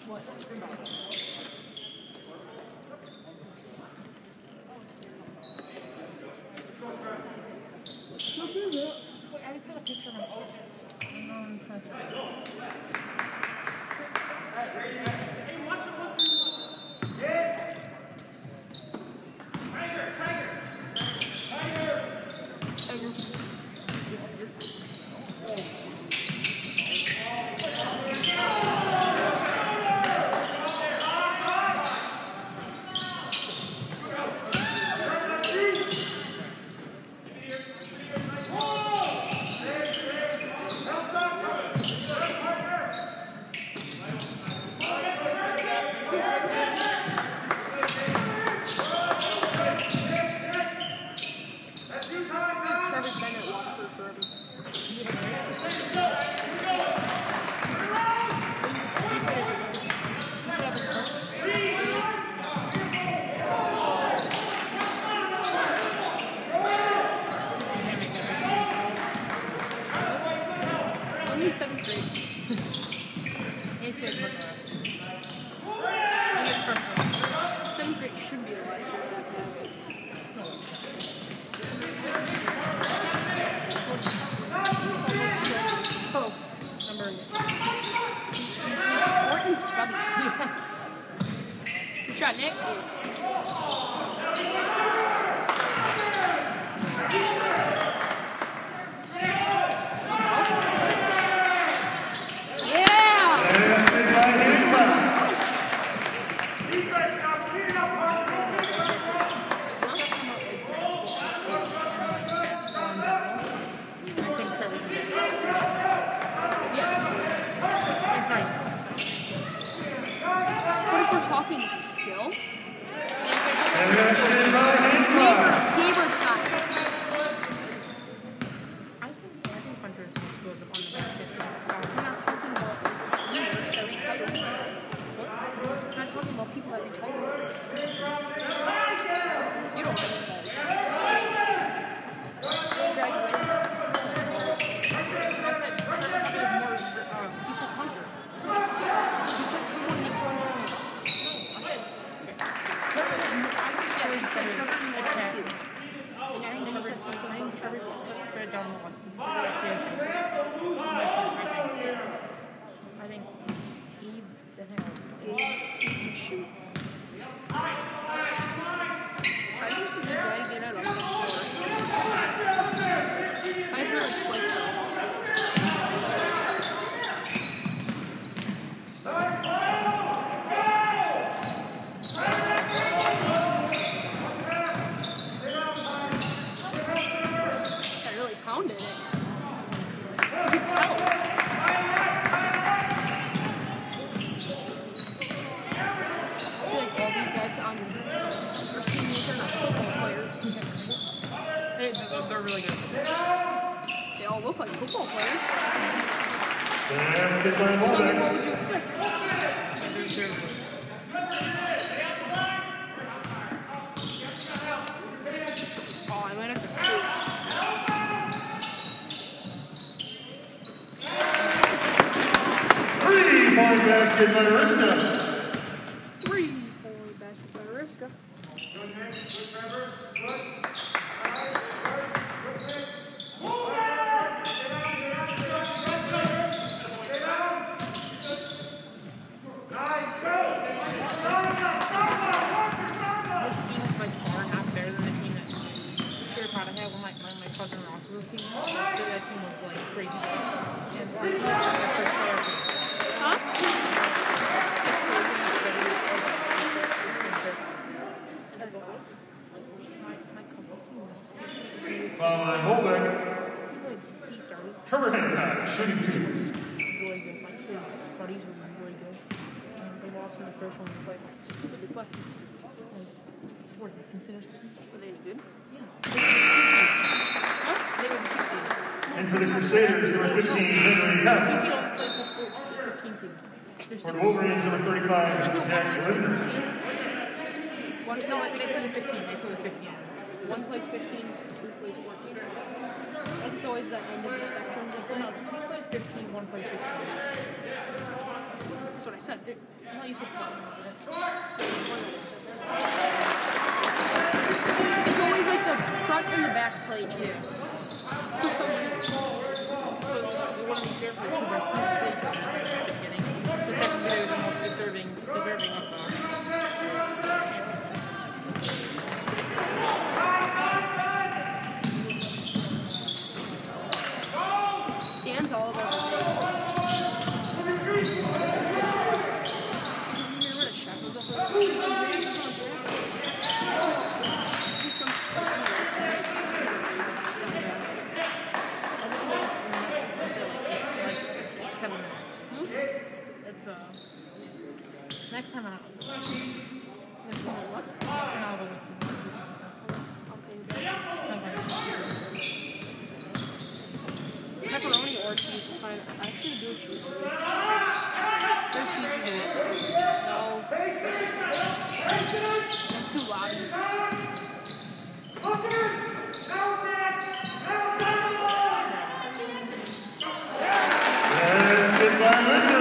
What? Wait, I just took a picture of myself. Hey, watch the one through. Yeah. Tiger. Shot, Nick. They're really good. They all look like football players. What would you expect? Oh, I might have to pay. 3-point basket by Ariska. 3-point basket by Ariska. Cousin Rock was seeing that team was like crazy. And their first player. Huh? My cousin team. Holbeck. He started. Trevor Hancock, shooting two. Really good. Like his buddies were really good. And they lost in the first one. They played like 40 considers. Were they good? Yeah. And for the Crusaders, number 15, Henry Huff. For the Wolverines, number 35, Jack Wood. One plays 16 and 15. They play 15. One plays 15, two plays 14. I think it's always the end of the spectrum. No, two plays 15, one plays 16. That's what I said. I'm not used to flying. It's always like the front and the back plate too. For some reason. So you want to be careful because there's two plates at the beginning. The secondary is the most deserving of the Dan's all about the face. Remember the shackles up there? Next time out. Pepperoni or cheese is fine. I actually do cheese. Their cheese is good. No. That's too loud. And goodbye, Linder.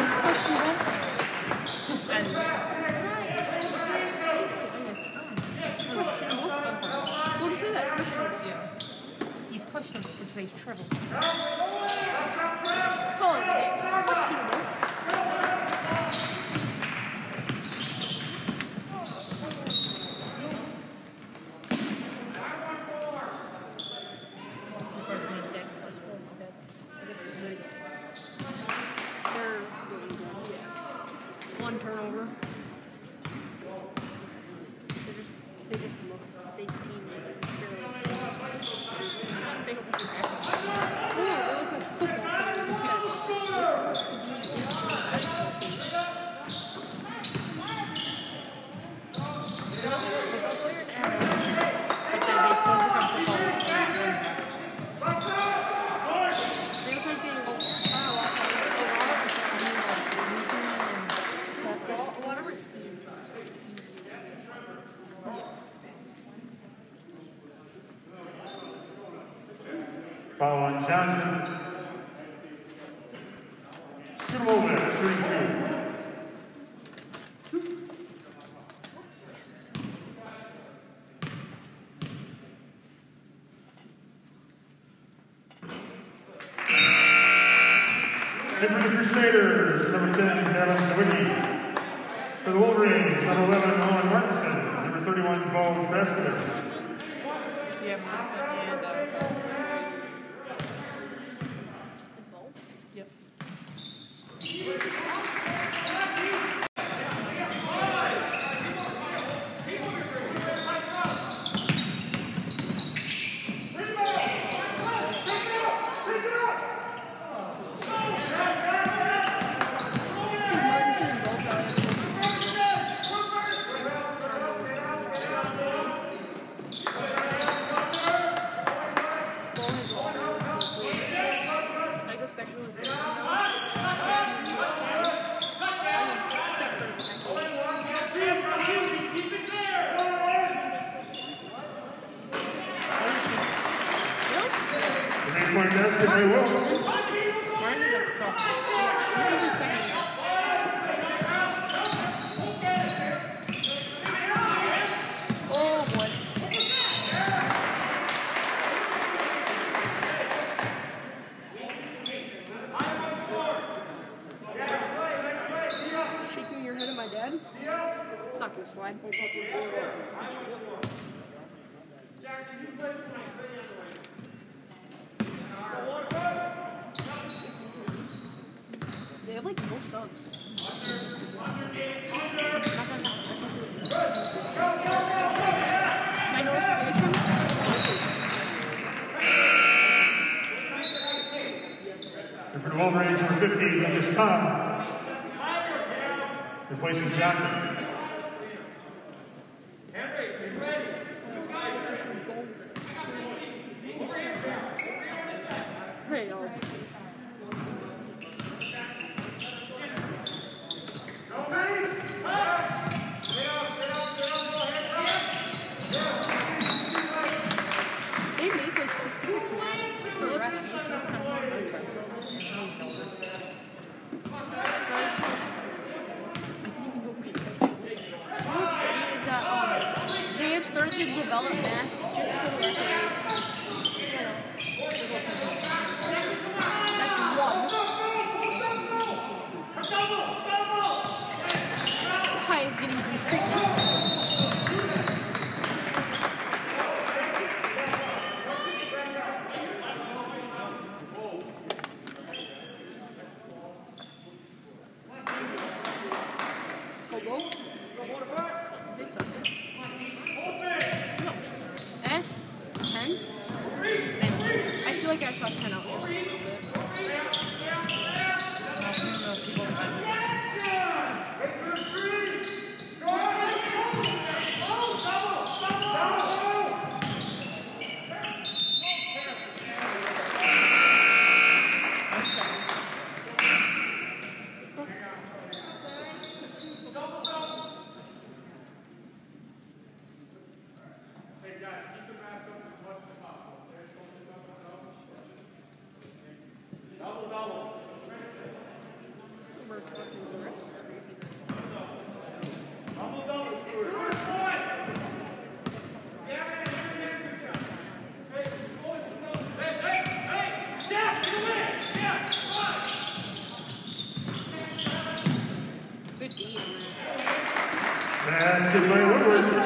What did you say that? Yeah. He's questionable, which makes trouble. Call it a day. Questionable. They're really good. Yeah. One turnover. They just look. They seem like they're they don't look like athletes. Oh, they look like football players. Foul on Johnson. Simovic, 32. And for the Crusaders, number 10, Devin Zawicki. For the Wolverines, number 11, Owen Martinson. Number 31, Bo Veskovich. Yeah, Martinson and yep. Martinson and Bo probably I go special with his size. Except for the The 3-point basket, Ray Wilkes. This is his second year. Oh boy. Shaking your head at my dad? It's not gonna slide. They have like no subs. My notification? And for the Wolverines, number 15, Lucas Tom. Replacing Johnson. Hey, y'all. They make like specific masks for refs. You can have one. just develop masks just for the referees. That's one. Kai is getting some treatment. Eh? 10? I feel like I saw 10 out there. Basket by Woodward. Huh?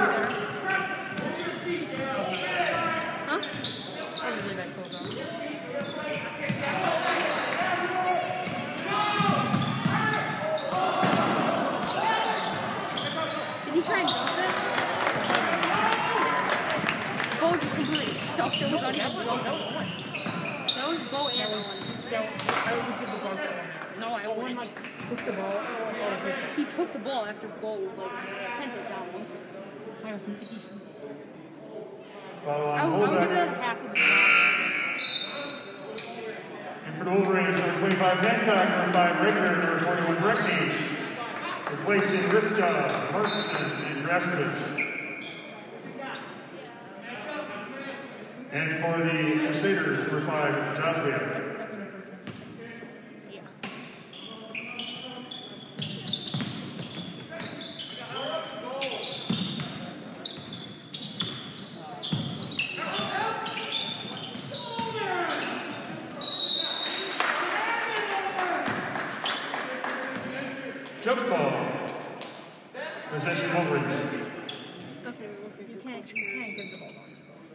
Probably that goes on. Did he try and dump it? Bo just completely stuffed it without even jumping. That was Bo and Owen. I would give the ball to him. No, I won like took the ball. He took the ball after Bo sent it down. I was decent. Follow I on would give holdback. that half of the ball. And for the Wolverines, number 25, Hancock, number 5, Regular, number 41, Breckenridge. Replacing Riska, Martinson, and Raskovich. And for the Crusaders, number 5, Joswiak. Yeah. Jump ball. Possession Wolverines. Doesn't even look like You can't give the ball back.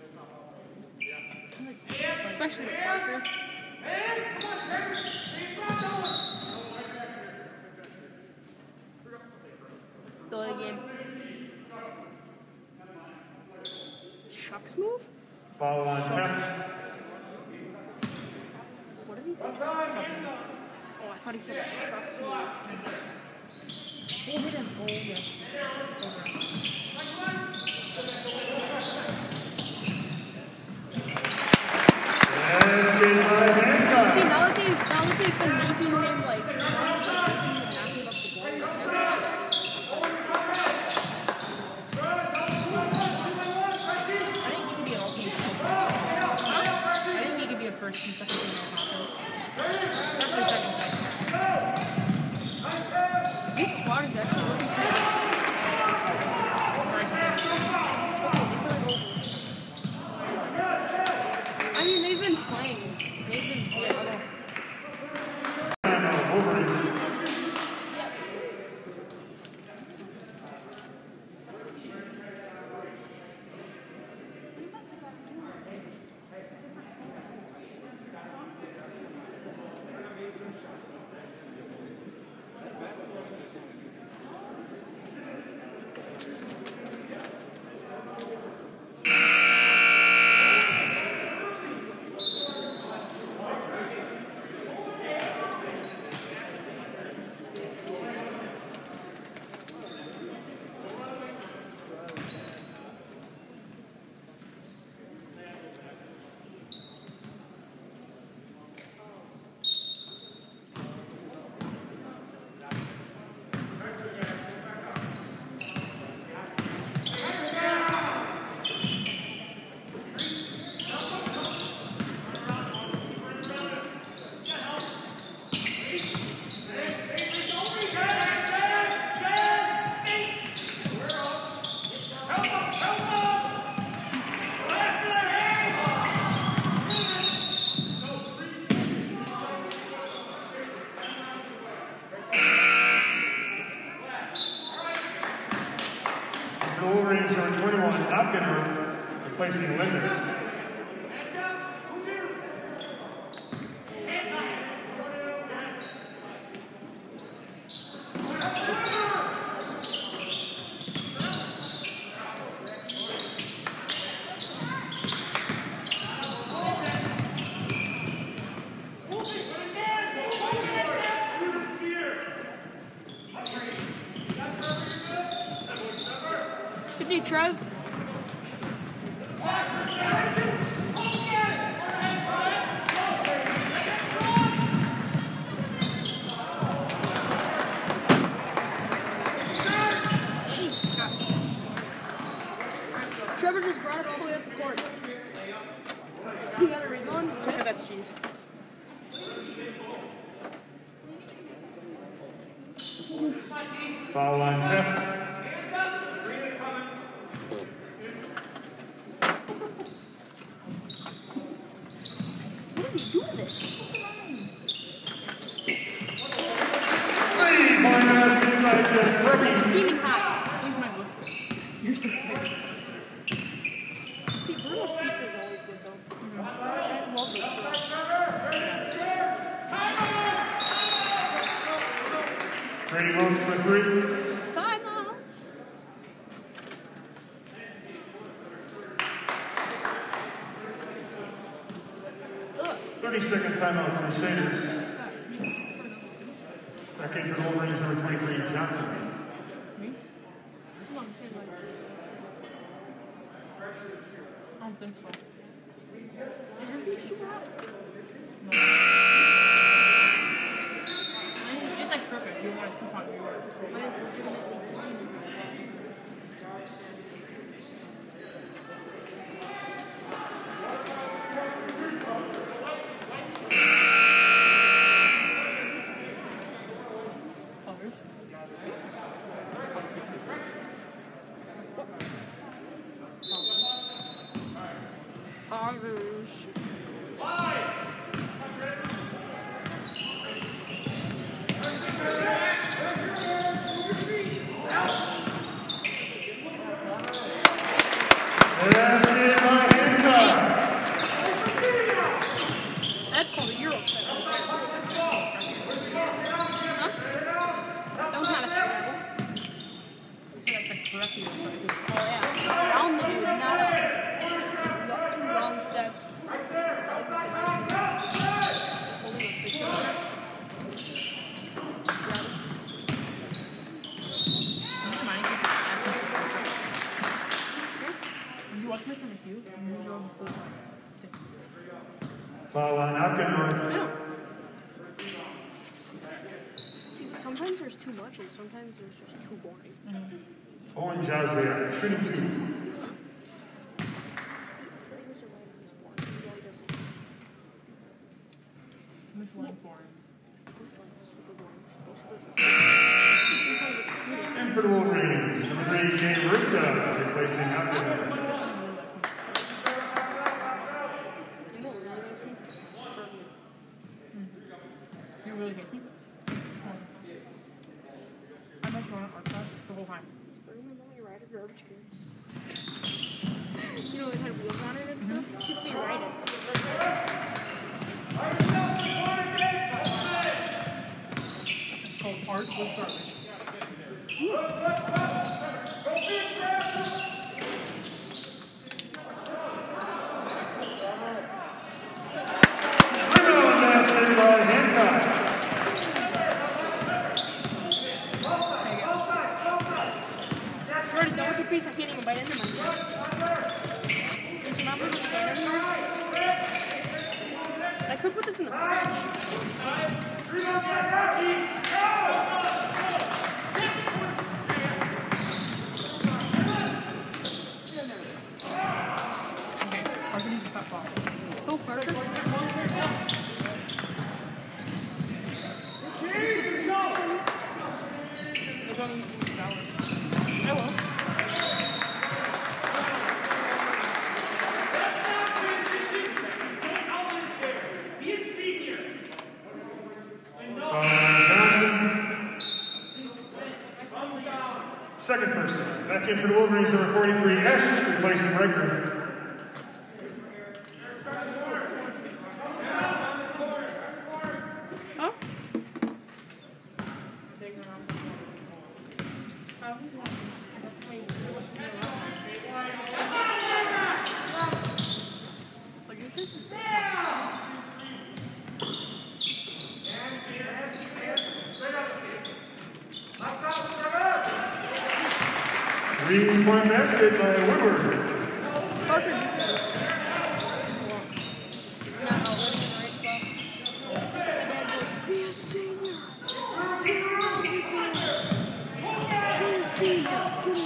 especially with Parker. Delay the game. Chuck's move? Follow on Heft. What did he say? Oh, I thought he said Chuck's move. We'll hit him. Oh, yes. Basket by Hancock. See, now that they've been making him like not give up the ball. I think he could be an ultimate team. I think he could be a first and second team offense. Definitely second team. This squad is actually looking pretty good. I mean, they've been playing. Wolverines. Wolverines, number 21, Hopkins, replacing Linders. Good day, Trev. Jesus. Trevor just brought it all the way up the court. He got a ring on. Look at that cheese. Foul line, fifth. What are we doing this? Three-point basket by Jeff Rookie. Steaming hot. Here's my looks. You're so excited. See, Bruno's pizza is always good though. I love those. Brady Wilkes for three. Time out. Ugh. 30-second timeout, Crusaders. That came for the Wolverines, number 23, Johnson. Me? Come on, say it like I don't think so. No. It's like perfect. You want a 2-point reward. Mine is legitimately steaming. Others? Others. Basket by Hancock. That's called a Euro step. Huh? That was not a travel. That's like correctly or something. Oh yeah. Around the dude, not up 2 long steps. Holding a fish. This mine is actually perfect. Did you watch Mr. McHugh? He was on the full time. Foul line, Hopkins. See, sometimes there's too much and sometimes there's just too boring. Owen Josliak, shooting two. See, I feel like Mr. Williams is boring. He really doesn't. Miss one for him. This one is super boring. Sometimes it's cute. And for the Wolverines, number 3, Dave Rista, replacing Hopkins. You know what really makes me? Bergman. You really hate me? I must run our class the whole time. Is Bergman let me ride a garbage can? You know, it had wheels on it and stuff? She let me ride it. It's called Art with Garbage. Rebound basket by Hancock. Jordan, that was a piece I can't even bite into my hand. Did you not put this can in there? I could put this in the fridge. Okay, Parker needs to stop falling. Go, Parker. We're going to the shower. I will. Second person, Back in for the Wolverines, number 43, Esch, replacing Riker. Huh? Three-point basket by Woodward. Parker just said not living in the right spot. My dad goes, be a senior. Be a senior. Get over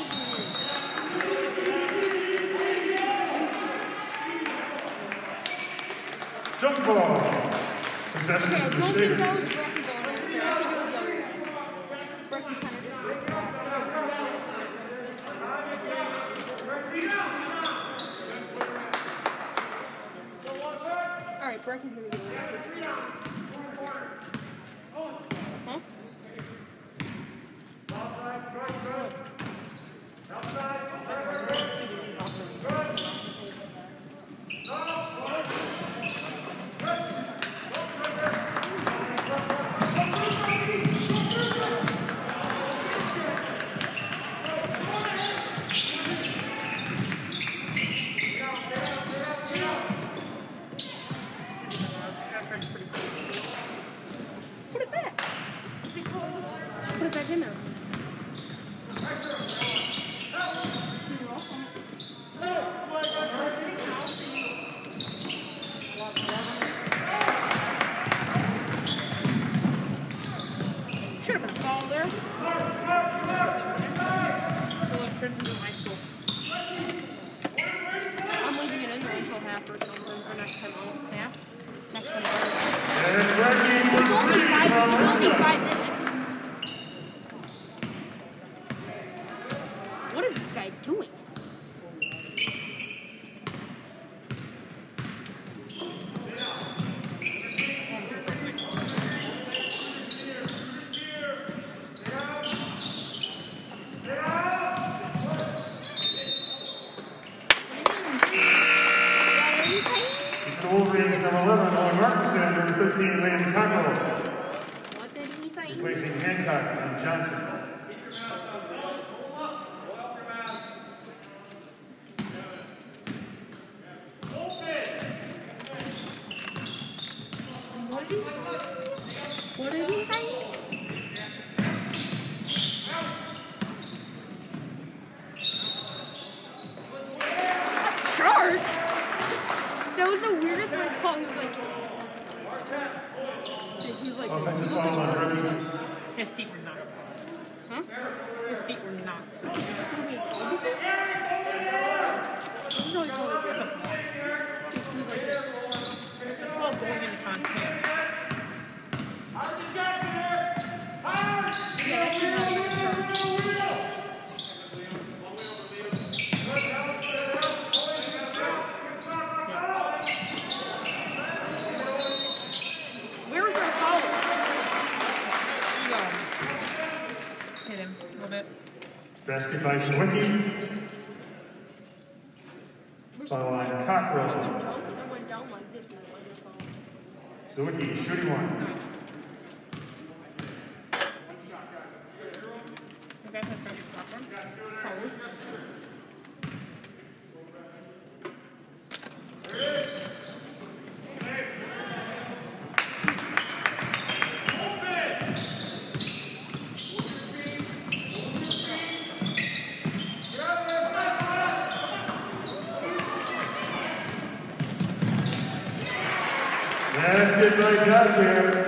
here. Jump ball. Possession Okay, I of the don't think Crusaders. that was Brecky going right there. I think it was Brecky kind of did. Alright, Brecky's gonna get away. Huh? Put it back. Just put it back in there. Should have been a foul there. So like Princeton's in high school. I'm leaving it in there until half or something, or next time out. Half? Next time out. And Brecky for It's only three from Arista. 5 minutes. What is this guy doing? The Wolverines, number 11, Owen Markinson, number 13, Landon Cockrell, What did he say? replacing Hancock and Johnson. What did he say? A chart? That was the weirdest like call. He was like, Offensive foul on Brecky. His feet were nuts. huh? His feet were nuts. Did you see the way he called it? This is how he called it. He was like this. It's called going in contact. Yeah, that shit has no chart. Where was our foul? Hit him a little bit. Basket by Shawicki. Foul on Cockrell. That went down like this and it wasn't a foul. Shawicki shooting one. You guys have to stop him. Probably. Basket by Joshua.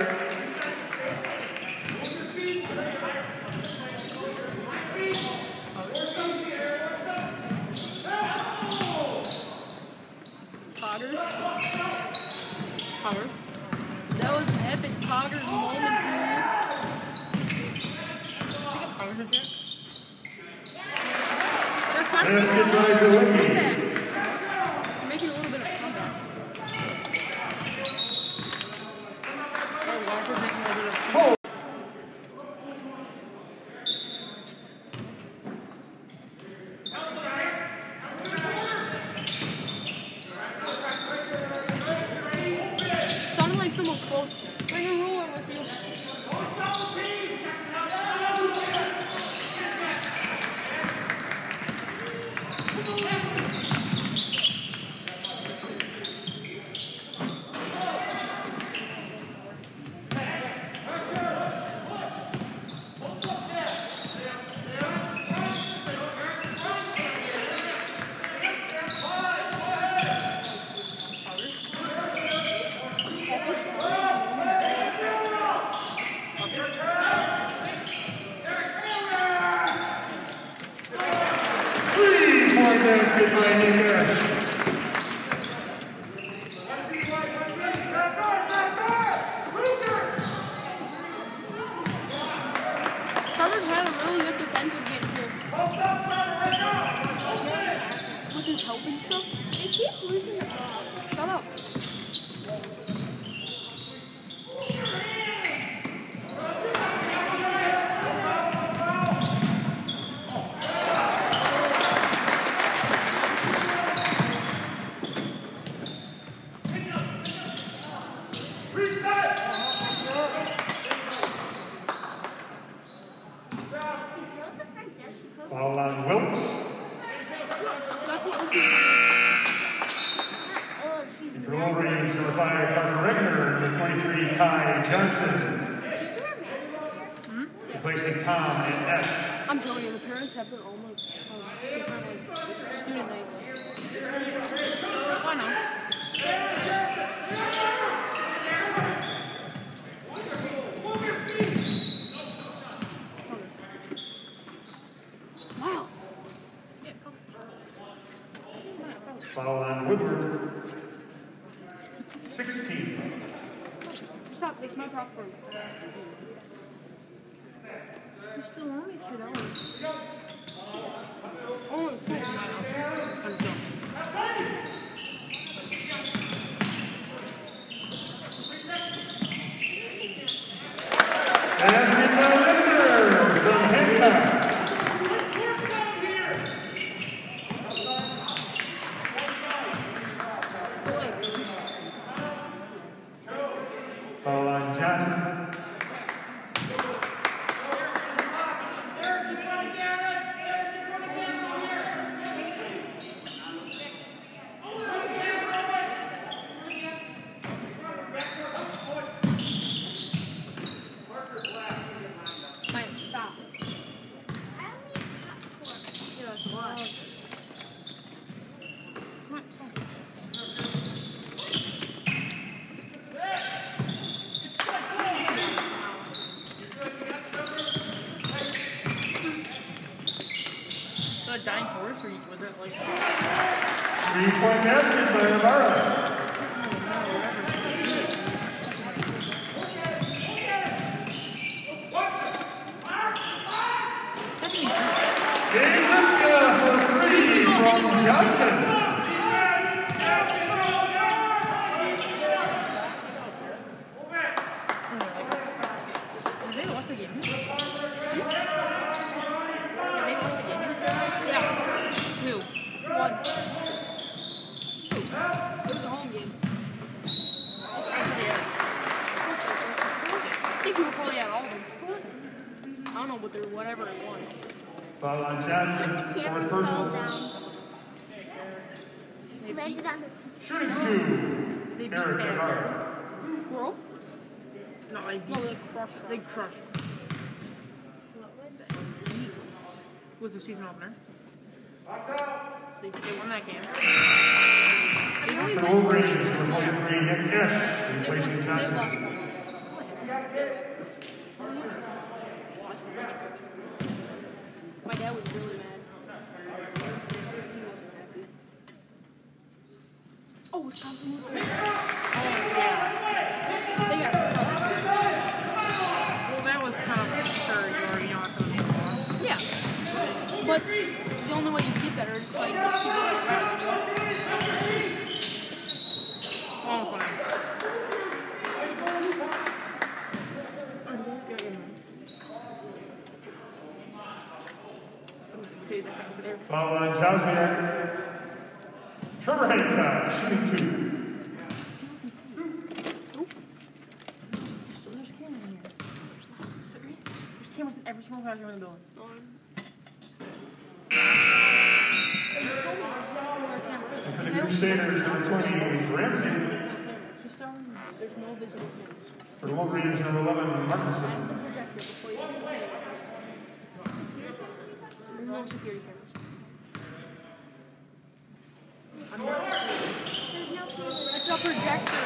Potters. Powers. That was an epic Potters moment, She got powers in here. dude. They're kind of Basket by making a Shawicki. comeback. They're making a little bit of a comeback. Oh, Walker's making a little bit of Johnson. Replacing Tom and F. I'm telling you, the parents have their own different student nights. Why not? Wow. Foul on Woodward. 16. Stop, it's my popcorn. You still want me to, don't you? Oh, cool. Let's go. And Nico Linder from Hancock. Foul on Johnson. Mike, stop. Yeah, that's a lot. Come on. Was that a dying horse, or was it like... 3-point basket by Navarro. Dave Liska for 3 from Johnson. They lost the game. They lost the game. Yeah. 2. 1. It was a home game. I think we were probably at all of them. Who was it? I don't know, but they're whatever it was. Foul on Johnson. Forward personal. Landed on his Shooting 2. Eric Navarro. Grove? No, No, they crushed them. They crushed them. Was the season opener. They won that game. I mean, only For win Wolverines, games. number 43, Nick S. They Replacing lost Johnson. one. Lost a bunch of it. My dad was really mad. He wasn't happy. Oh, Wisconsin won. Oh, yeah. They got crushed. Well, that was kind of sure you already know what's going on. Yeah. But the only way you get better is by people that are better than you. Almost won. Foul on Josmiak. Trevor Hancock, shooting 2. There's cameras in here. There's cameras in every single bathroom in the building. And for the Crusaders, number 20, Ramsey. There's no visible cameras. For the Wolverines, number 11, That's the Martinson. projector before you can say it. There's no security cameras. I'm not screwed. There's no camera. It's a projector.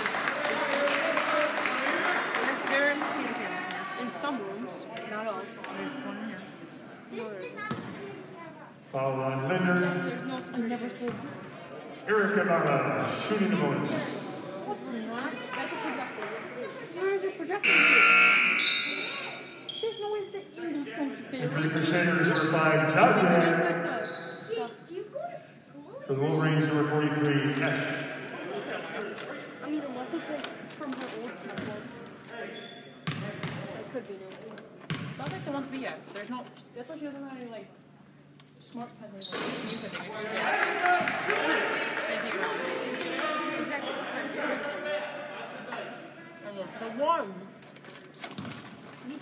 There is security cameras here. In some rooms, not all. There's one in here. This is not a security camera. Foul on Linder. There's no security. Never stood. Eric Ibarra, shooting the bonus. That's a projector. Where is your projector? There's no way that you don't And for the Crusaders, number 5, Josmiak. Jeez, do you go to school? For the Wolverines, number 43, Esch. I mean, unless it's like from her old school. It could be no. Not like the ones we have. There's no. I thought she doesn't have any like smart pen like just music. Thank you. Exactly. And look, the one. This is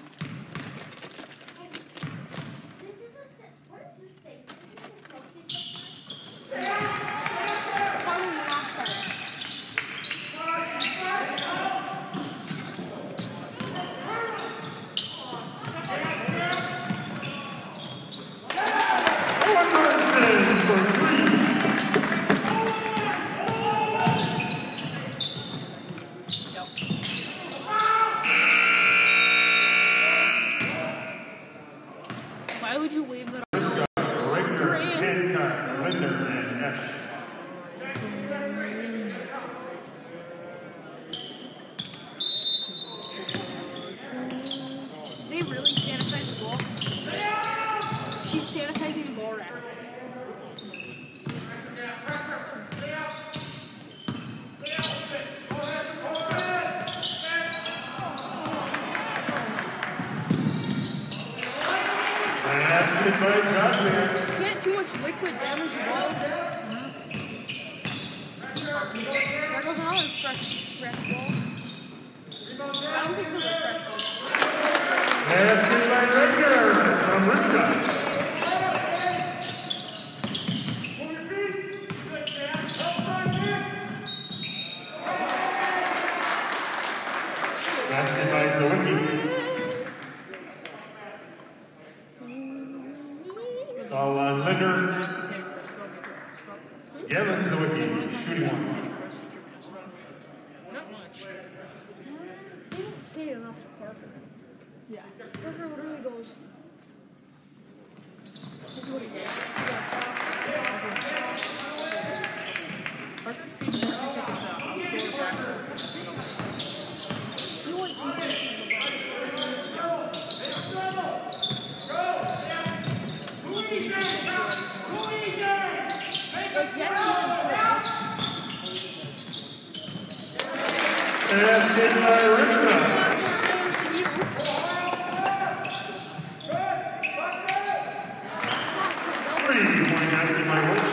a what is this thing? Is this a carbon monoxide? after. Basket by Johnson. Can't too much liquid damage the balls. There goes another fresh ball. I don't think those are fresh balls. Basket by Redger from Riska. Basket by Zawicki. Foul on Linder. Gavin Zawicki, shooting one. Not much. They don't say it enough to Parker. Yeah. Parker literally goes, this is what he does. Parker treats it like it's an outdoor practice. You want defense in the Basket by Riska. Three-point basket by Wilson.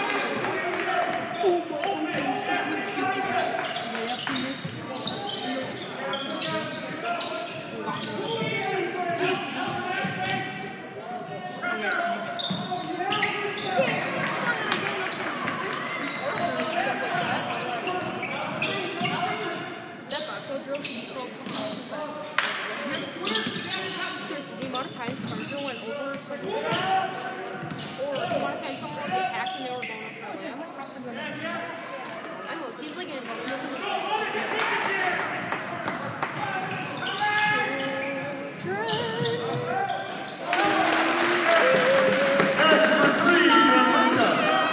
That Boxo drill should be called seriously, the amount of times Parker went over or the amount of times someone would get hacked and they were going up for a layup. I know, it seems like it. That's for three from Riska.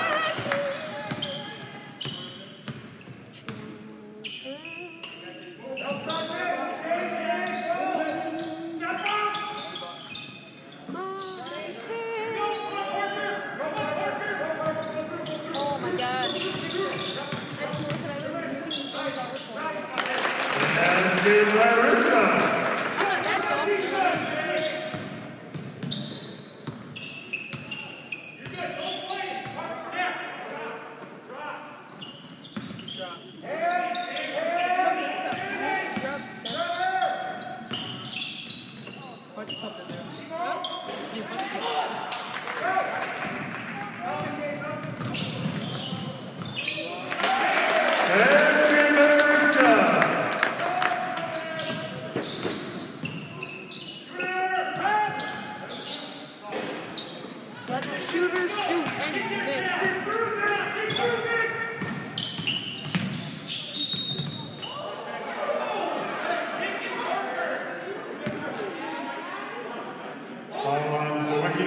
Oh my gosh. Basket by Riska. What's up in there? See what's Basket by Riska. Let the shooter shoot and miss. Foul on Zawicki.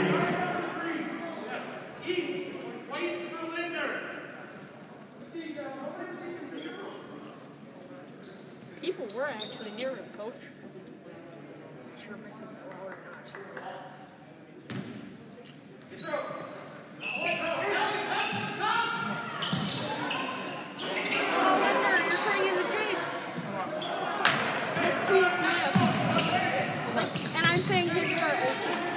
People were actually near him, coach. Not sure if I said that loud or not. Oh, Linder, you're putting in the chase. That's 2 layups. And I'm saying his are open.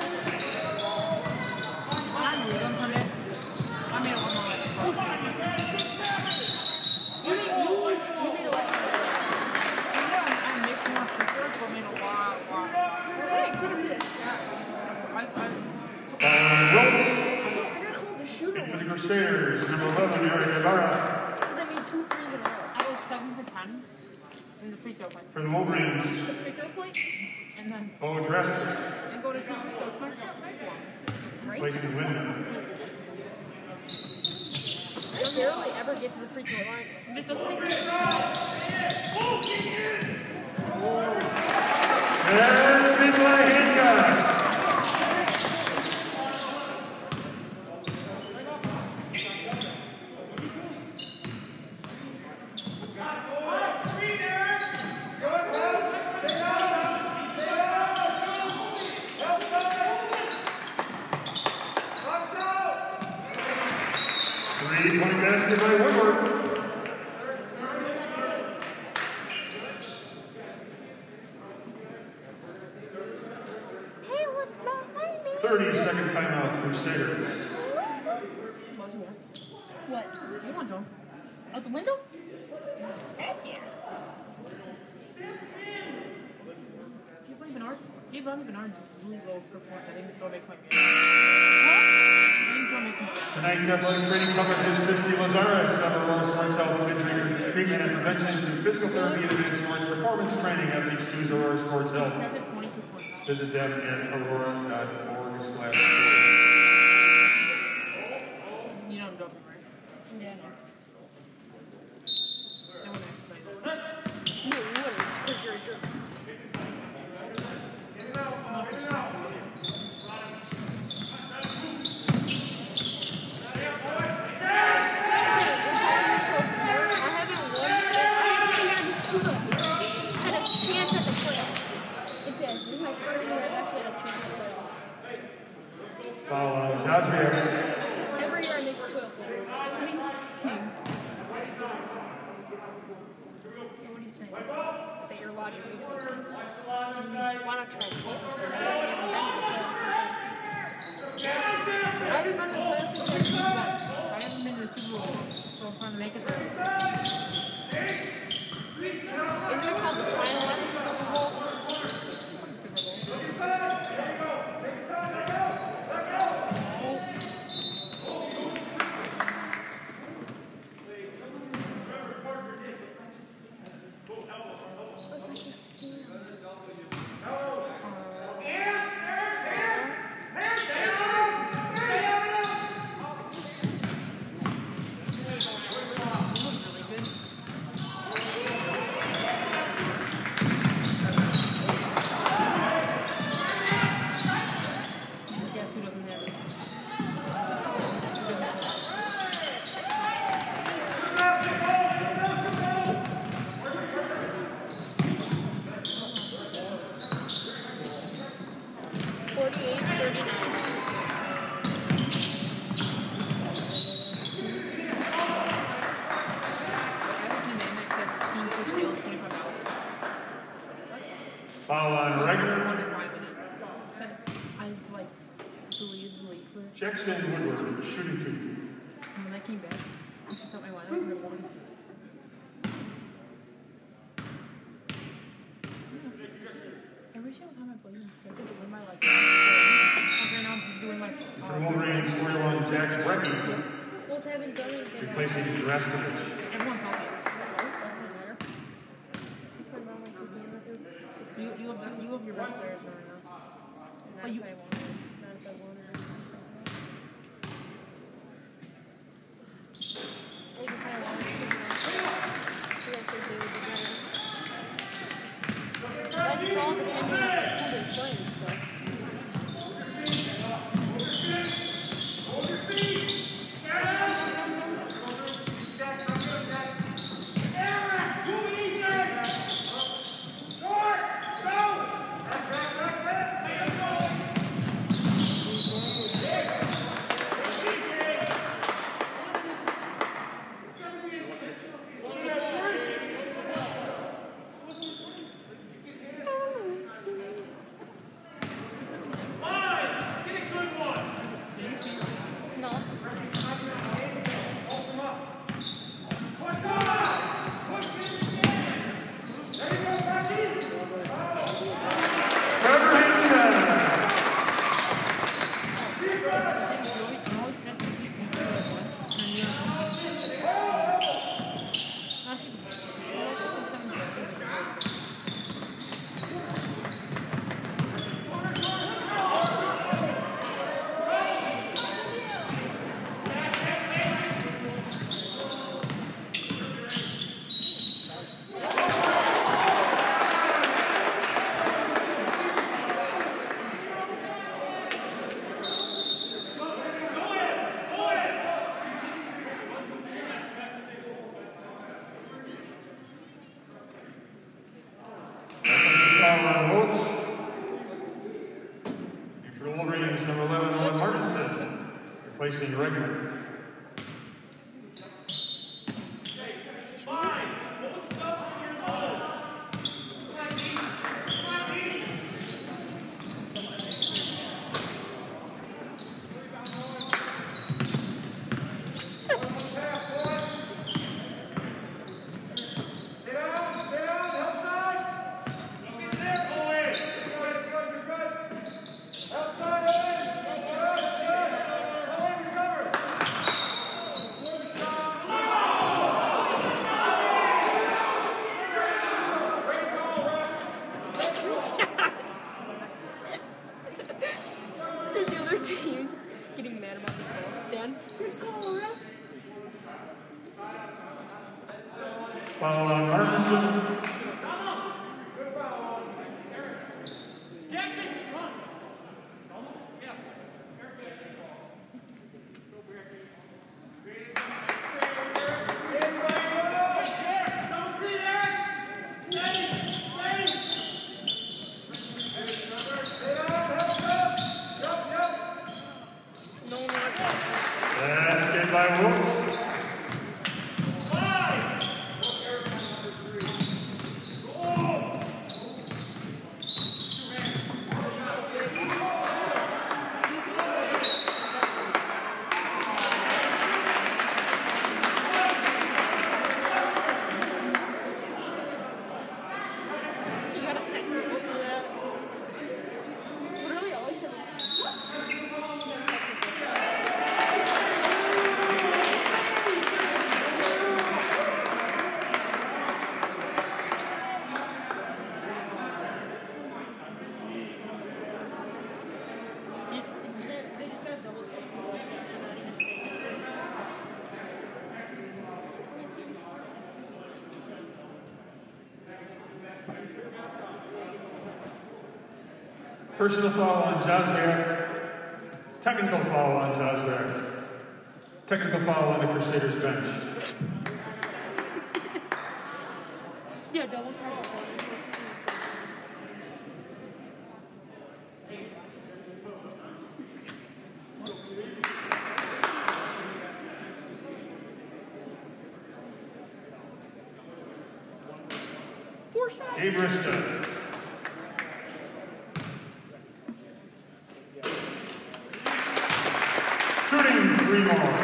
You made a lot. Hey, could have missed. Wilson. I forgot who the shooter For the was. Crusaders, number 11, Yuri Ibarra. Does that mean 2 threes in a row? I was 7 for 10 in the free throw fight. For the Wolverines, The free throw plate? And then Bo Dresser, and go to shoot free throws. Right? placing Linder. I barely ever get to the free throw line. It just doesn't make sense. Basket by Hancock. 3-point basket by Woodward. Hey, look, behind me. 30-second timeout, Crusaders. What? You want jump? Out the window? Heck yeah. Gabe Brown even ours really low for points. I think Joe makes my game. I think Joe makes my game. Tonight's athletic training coverage is Christy Lazarus, Summer Sports Health Injury Treatment and Prevention through Physical Therapy and Advanced Sports Performance Training. Athletes choose Aurora Sports Health. Visit them at aurora.org/sports. You know I'm joking, right? Yeah, I know. I wouldn't explain that. You wouldn't, because you're a jerk. Foul on Josmere. Every year I make 12 goals. What are you saying? What are you saying? That your logic makes no sense. Why not try to I remember the playoffs once. I haven't been to the Super Bowl once, so I'm trying to make it there. Isn't it called the final at the Super Bowl? Foul on Regner. I like deleted the late for Jackson Woodward, shooting two. and when I came back, I just set my lineup for one. Every single time I play him, I have to win my life. Like right now, I'm doing my. For Wolverines, 41, Jack Brecky, Bulls haven't done anything. replacing Drastovich. Everyone's healthy. That doesn't matter. You have your best players right now. Not But if you- I want it. Not if I want it. Like if I wanted to, I think they would be better. Like it's all depending on like, who they're playing and stuff. No. Trevor Hinton. Foul on Oates. And for the Wolverines, number 11, Owen Martinson, replacing Regner. other team getting mad about the call. Dan, good call, ref. Foul on Arneson. By Woods. You got a technical for that. Literally all I said was, they just got double take. Personal foul on Jazwair. Technical foul on Jazwair. Technical foul on the Crusaders bench. Yeah, double tackle. Four shots. Gabe Rista. Shooting 3 more.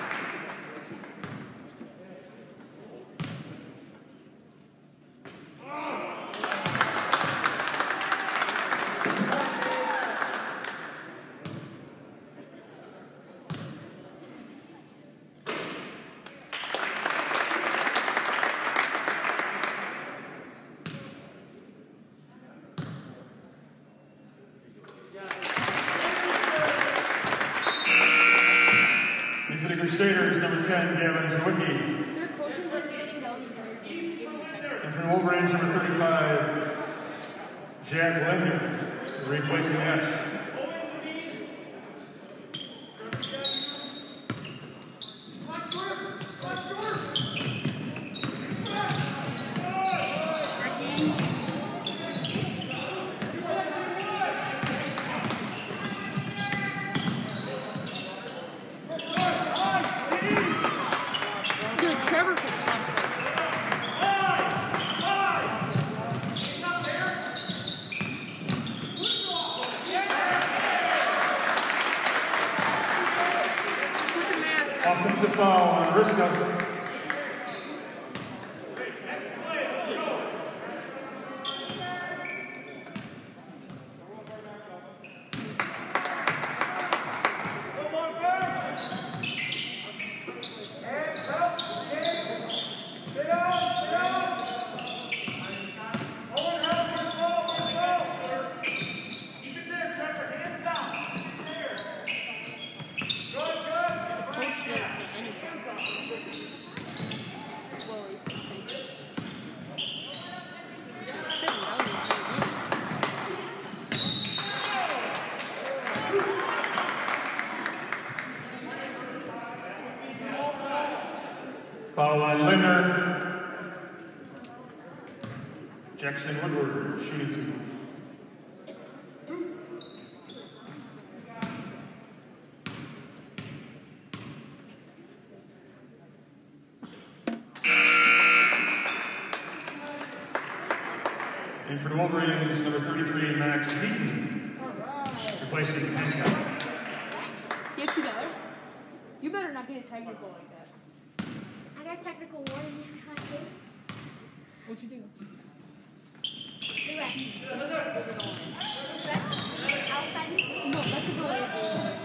For the Crusaders, number 10, Gavin Zwicky. Their coach was sitting down and And for the Wolverines, number 35, Jack Linden, replacing Ash. Dude, Trevor could pass it. Offensive foul on Riska. Foul on Linder. Jackson Woodward shooting 2. And for the Wolverines, number 33, Max Heaton, replacing Hancock. You have $2? You better not get a technical like that. I got a technical warning last game. What'd you do? The ref. Just ref. Outside. No, that's a good way to do it.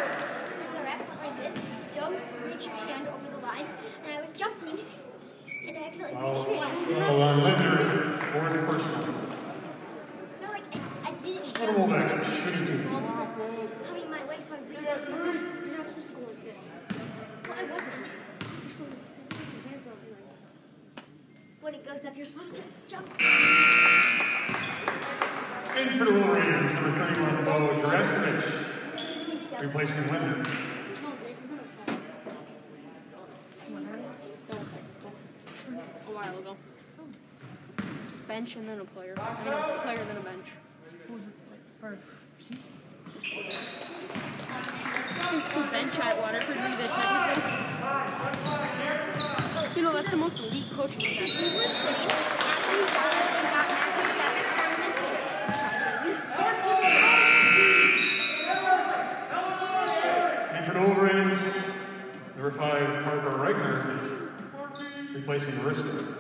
The ref went like this. Jump, reach your hand over the line. And I was jumping. And and I accidentally Foul reached once. on Linder, fourth personal. No, like, I didn't Put jump. him back. And the Shooting two. ball was like coming my way, so I reached. You're not supposed to go like this. Well, I wasn't. You're supposed to sit with your hands up like. When it goes up, you're supposed to jump. In for the Wolverines, number 31, Bo Juraskovich, Did you see the double? replacing Linder. No, Jason's not a while ago. Bench and then a player. I mean, a player then a bench. What was it like for The bench at Waterford League is technically. You know, that's the most elite coaching staff. He was sitting after he got Matthew Stafford from history. In for the Wolverines, number 5, Parker Reichner, replacing Mariska.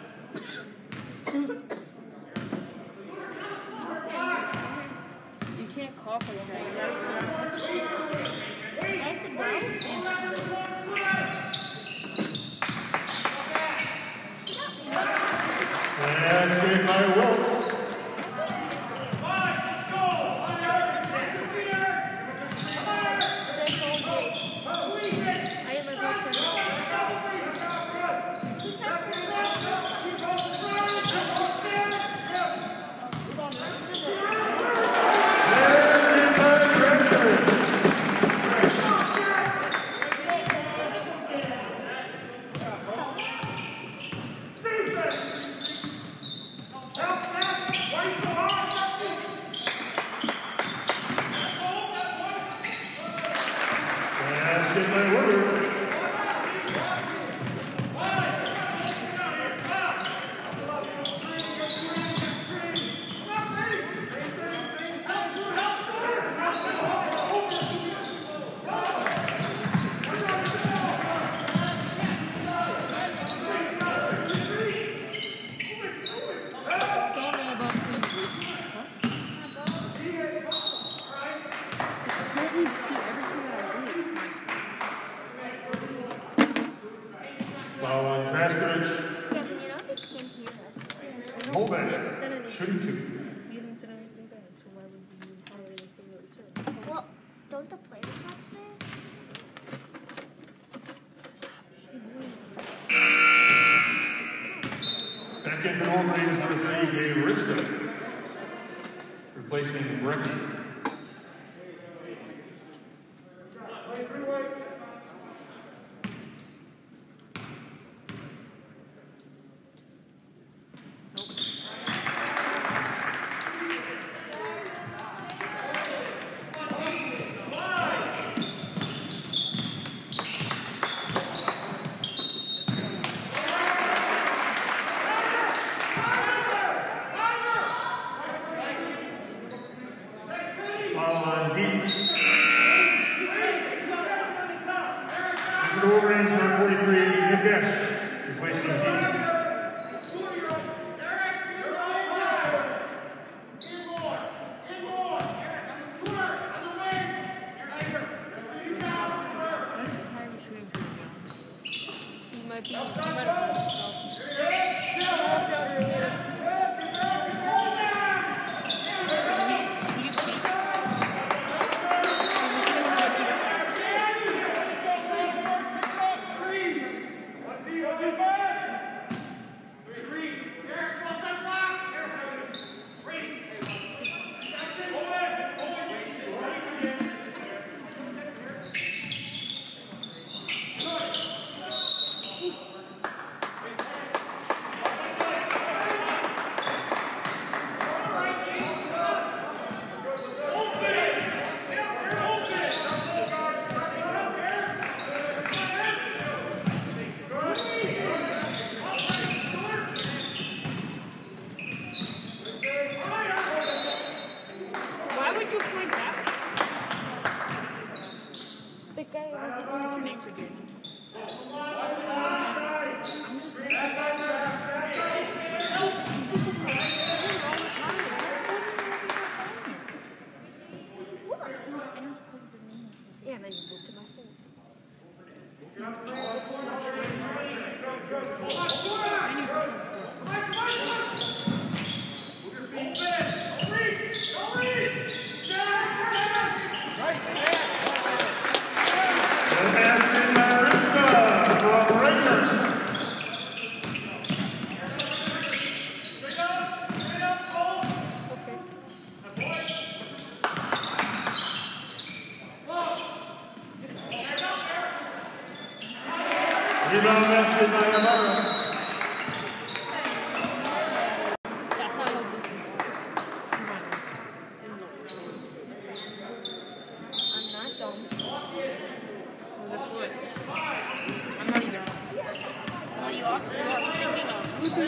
You can't cough like that. That's a go. That's good by Wilkes. I had my girlfriend. That's good by Woodard. Foul on Krastovich. Yeah, but you know they can hear us. Holbeck, shooting 2. You didn't say anything bad, so why would you tolerate anything that we said? Well, don't the players watch this? Back in for Wolverines, number 3, Dave Riska, replacing Brecken.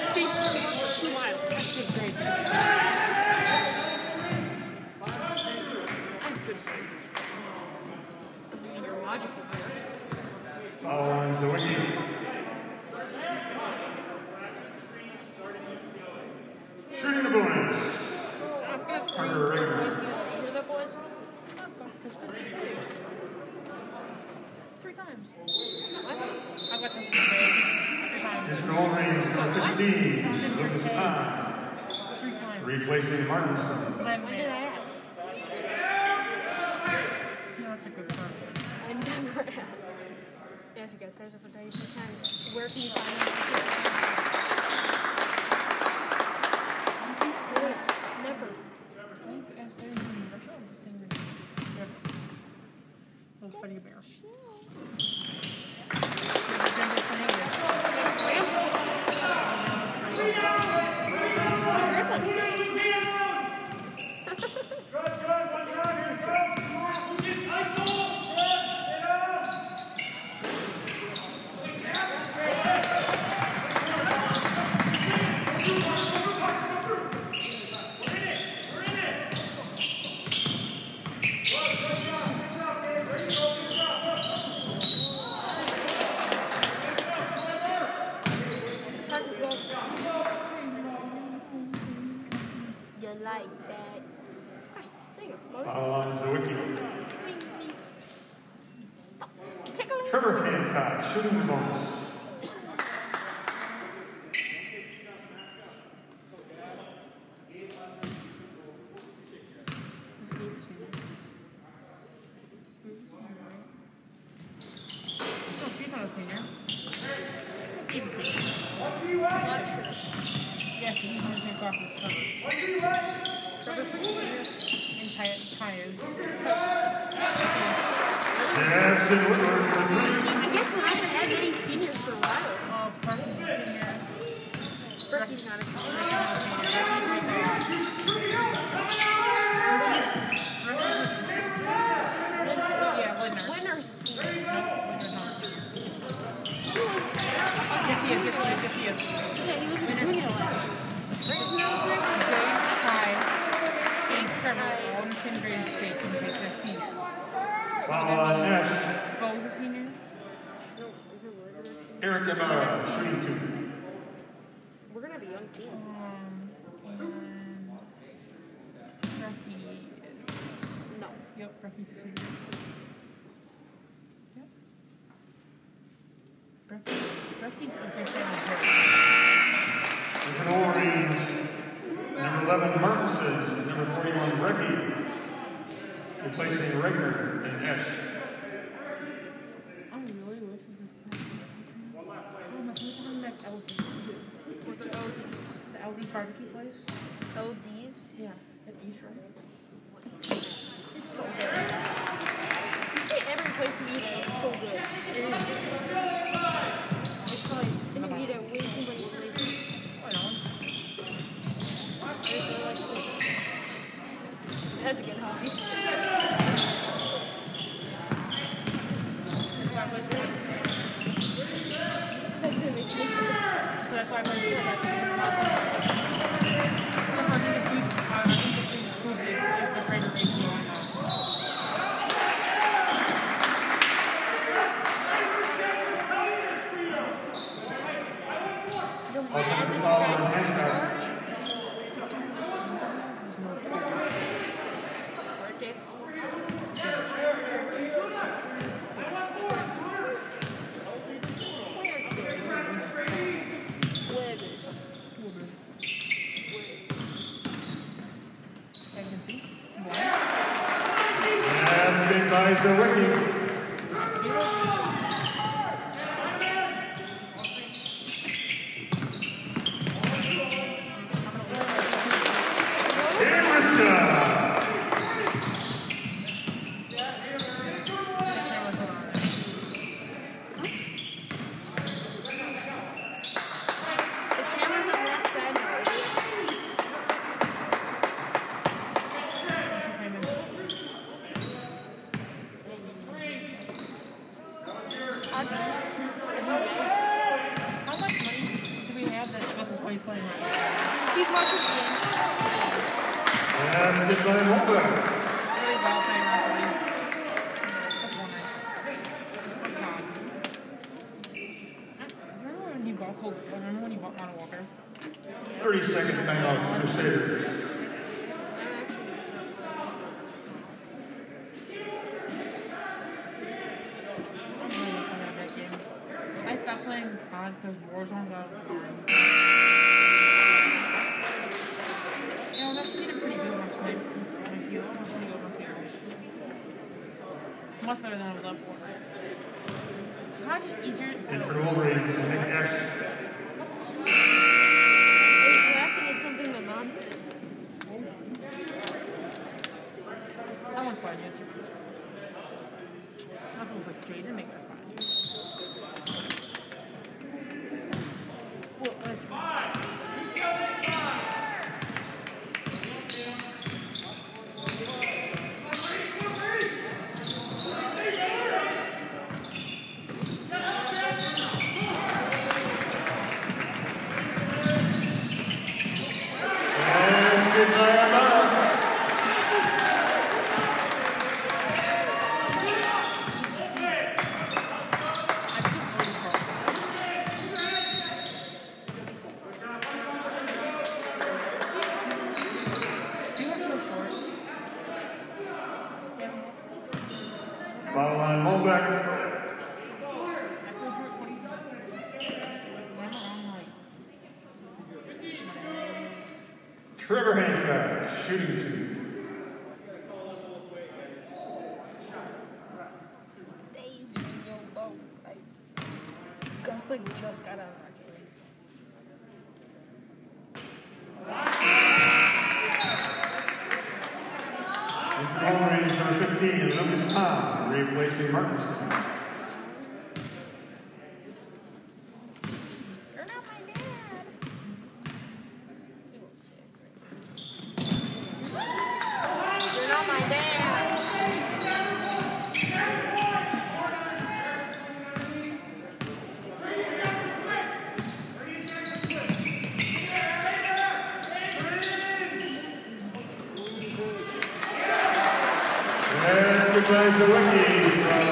skateboard to work for 2 miles. That's good grade. I'm good friends. And your logic is there. Foul on Zawicki. Shooting the bonus. I'm gonna Carter scream Rager. boys. You hear that, boys? Three times. What? I've got this grade 3 times. His goal range number 15, Lucas Time. 3 times. Replacing Martinson. When When did I ask? No, that's a good start. I never asked. Yeah, if you got tries for 93 times, where can you find them? Never. Those Freddy Bears. You like that? There you go. Foul on Zawicki. Stop. Tickling. Trevor Hancock, shooting the bonus. He's not a senior. He's a senior. Not sure. Yes, he's on the same class as Trevor. Trevor's a senior in tires. Jackson Woodward for 3. I guess we haven't had many seniors for a while. Parker's a senior. Berkey's not a senior. Yeah, Lindner. Winner's a senior. Linder's not. He was. Yes, he is. Yeah, he was a junior last year. Right? Isn't that what I'm saying? Grade 5, and Trevor, all in the same grade as Jake, and Jake's a senior. Foul on Nash. Bo's a senior. No, is it Wood or a senior? Eric Ibarra, shooting 2. We're gonna have a young team. And Rucky is. No. Yep, Rucky's a senior. Yep. Rucky's a good grade. With an goal range, number 11, Martinson, number 41, Recchi. Replacing Regner and Esch. I really wish it was oh my, who's on that LD's too? What's the LDs? The LD barbecue place? LDs? Yeah, at East Right. It's so good. You see every place you eat at, it's so good. It is. It's probably, you eat at way too many places. I know. I really like it. That's a good hobby. That didn't make any sense. So that's why I'm going to do it. I think the food is the greater ratio I have. Offensive foul on Hancock. Yes, by Zawicki. playing right. He's watching the game. That's good by Holbrook. Really well playing right. That's one night. God. I remember when he bought Colt. I remember when he bought Modern Walker. 30-second timeout, Crusader. I stopped playing COD because Warzone got boring. You know, that's getting pretty good on Snake. I feel it's pretty good on Hero. Much better than I was up for. COD is easier. And for the Wolverines, Nick X. I was laughing at something my mom said. That one's fine, yeah. That was like, Jay didn't make that spot. Well, Foul line, Holbeck. Trevor Hancock, shooting two. Gus like just got out of Ball range number 15, Lucas Tom, replacing Martinson. You're not my dad. You're not my dad. There's goodbye Zawicki from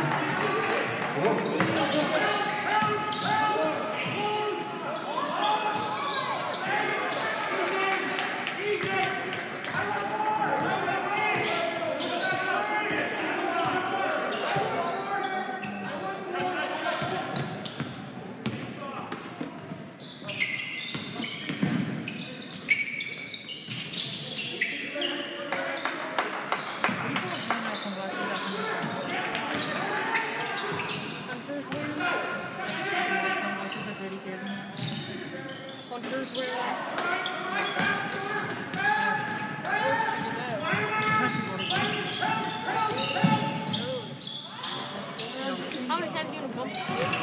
How many times are you gonna bump into it?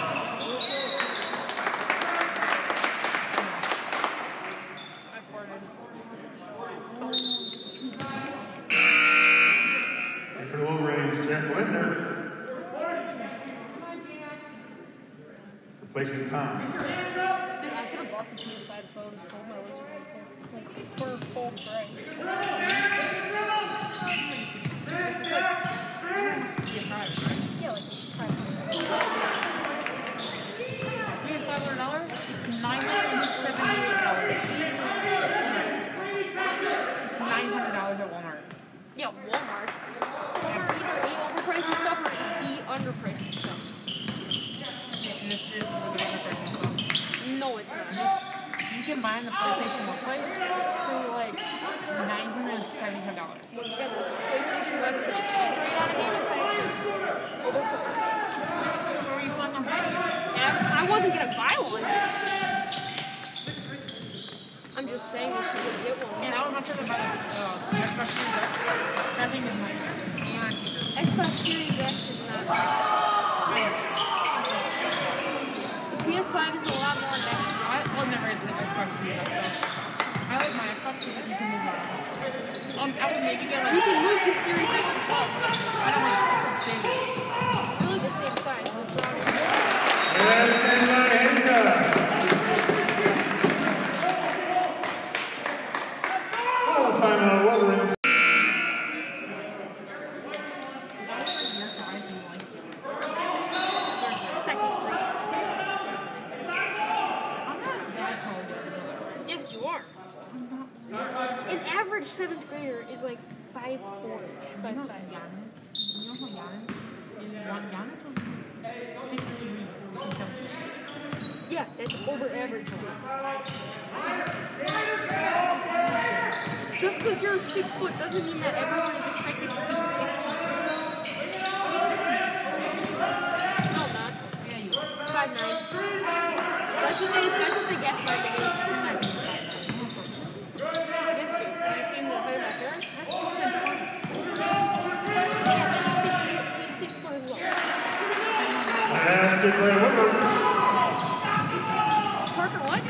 I farted. and for the Wolverines, Jeff Lindner. Replacing Tom. Dude, I could have bought the PS5 phone and sold my Wizard right there. Like, for full price. Yeah, like $500. Here's $500. It's $978. It's easily, It's $900 at Walmart. yeah, Walmart. Either E overpricing stuff or E underpricing stuff. And this is really overpriced stuff. No, it's not. You can buy on the PlayStation website for like $975. Once again, this PlayStation website is straight out of manufacturers. Overpriced. Where were you planning on buying it? And I wasn't gonna buy one. I'm just saying that you could get one. And I was not sure to buy the Xbox Series X. That thing is nice. Not cheaper. Xbox Series X is not. The PS5 is a lot more next gen. I'll never get the Xbox Series X though. I like my Xbox so that you can move around. I would maybe get like. You can move the Series X as well. I don't like Xbox Series X. It's really the same size. No problem. And Hancock. you are. An average 7th grader is like 5'4". You know that Giannis? You know who Giannis is? Giannis was 53 in 7th grade. Yeah, that's over average. Just because you're 6 foot doesn't mean that everyone is expected to be 6 feet. No, I'm not. Yeah, you are. 5'9". That's what they guess right now. That's true. Have you seen the height of my parents? He's 6 foot as well. Basket by Woodward. Parker, what?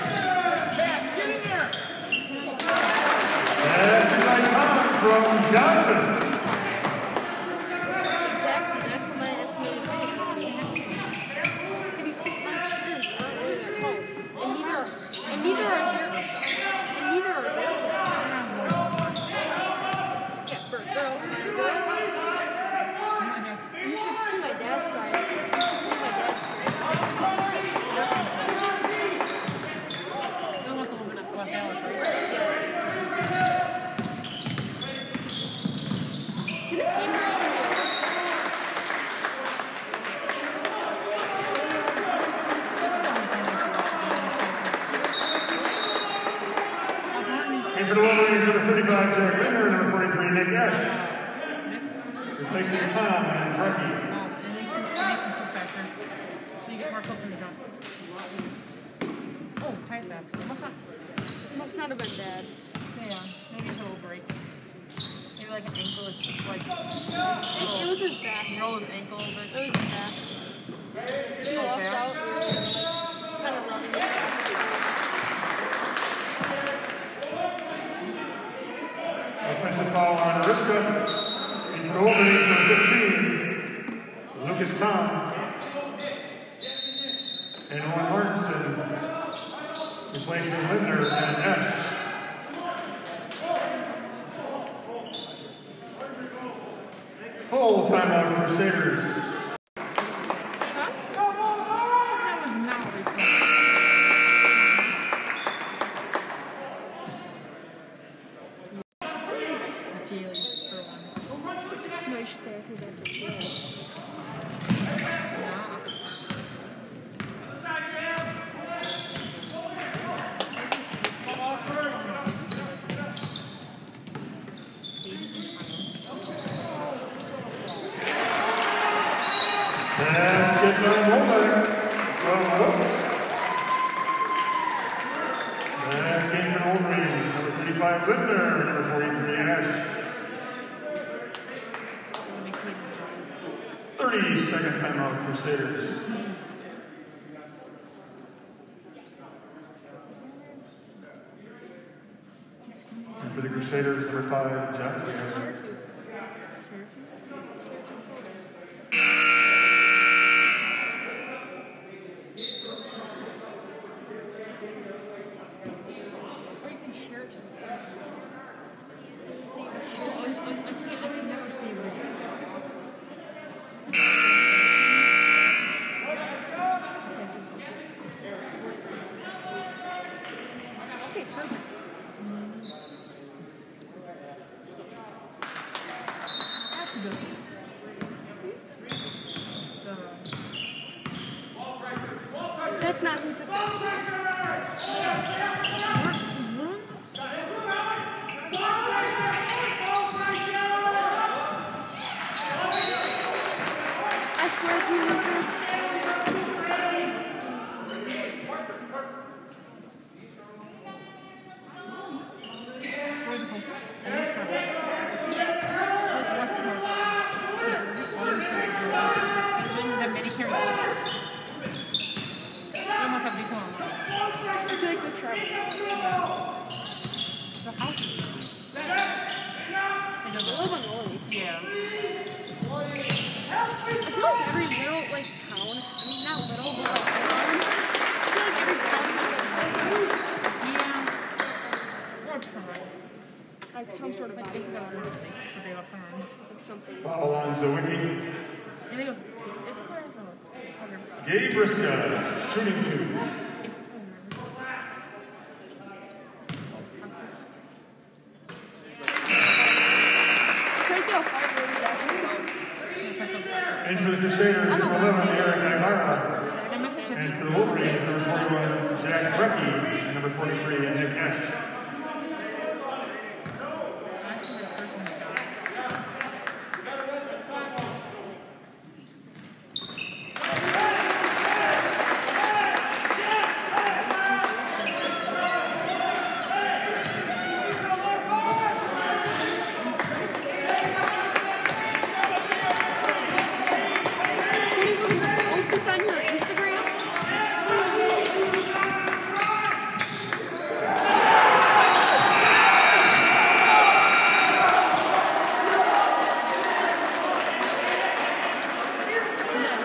Basket by Tom from Johnson. Exactly. That's what my estimated height is going to be. Maybe 5 parents aren't really that tall. And neither are their. Yeah, for a girl. You should see my dad's side. Can this game really be And for the Wolverines, number 35, Jared Linder, number 43, Nick Ash. Replacing Tom and Rocky. It makes him too faster. So you get more close in the jump. Oh, tight back. It must not have been bad. Yeah, maybe a little break. Maybe like an ankle is like. It was his back. He rolled his ankle a little bit. It was his back. He walked out. Kind of rubbing it. Offensive foul on Ariska. And for the Wolverines, number 15, Lucas Tom. And Owen Martinson replacing Linder and Ash. Full timeout Crusaders. That was not replaced. No, you should say I think that's Basket by Womack. Back in for the Wolverines, number 35 Linder, number 43 Ash. 30-second timeout Crusaders. And for the Crusaders, number 5, Johnson. Okay, perfect. That's a good one. That's not who took that. I swear if he loses. I feel like the travel. The house. They live on Orly. Yeah. I feel like every little, like, town, I mean, not little, but, like, town, I feel like every town has, Yeah. Or turn. like, some sort of body of water. Like something. Foul on Zawicki. I think it was. Gabe Briska, shooting 2. And for the Crusaders, number 11, Eric Aguirre. And Mississippi. And for the Wolverines, number 41, Jack Brecky. And number 43, Nick Esch. Post this on your Instagram.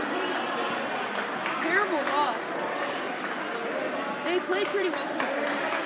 Terrible loss. They played pretty well.